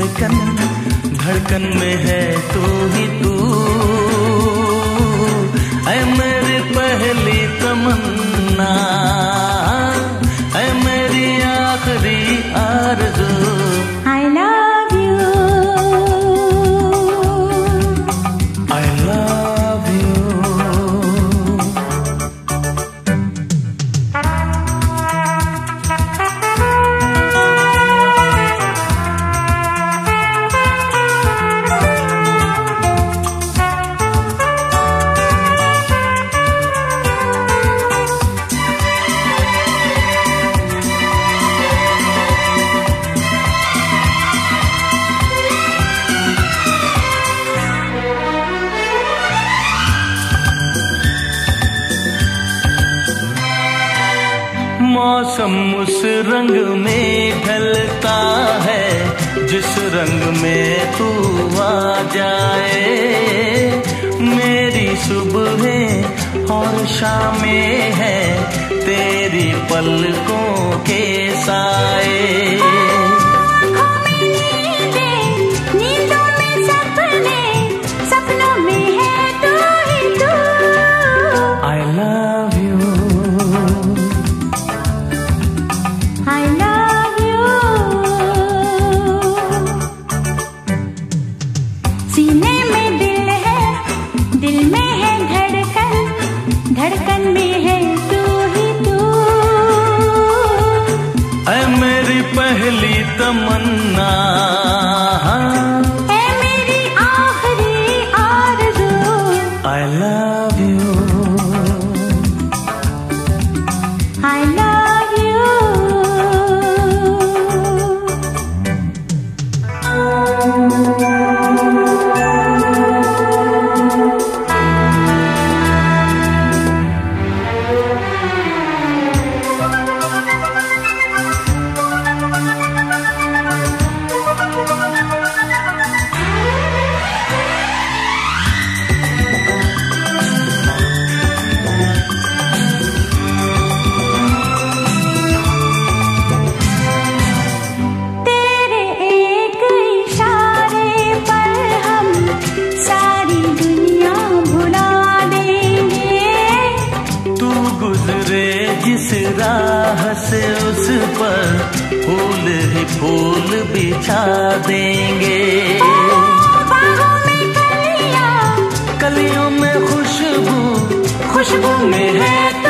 धड़कन, धड़कन में है तू ही तू। ऐ मेरी पहली तमन्ना, ऐ मेरी आखिरी आरज़ू। I love you, I love you। मौसम उस रंग में ढलता है जिस रंग में तू आ जाए। मेरी सुबह और शामें है तेरी पलकों के साए। नींदों में सपने, सपनों में है तू ही तू। I love you, I love you। सीने में दिल है, दिल में है धड़कन, धड़कन में है तू ही तू। ऐ मेरी पहली तमन्ना, ऐ मेरी आखिरी आरज़ू। I love you, I love you। तेरे एक इशारे पर हम सारी दुनिया भुला देंगे। तू गुजरे जिस राह से उस पर फूल ही फूल बिछा देंगे। बाहों में कलियां, कलियों में खुशबू, खुशबू में है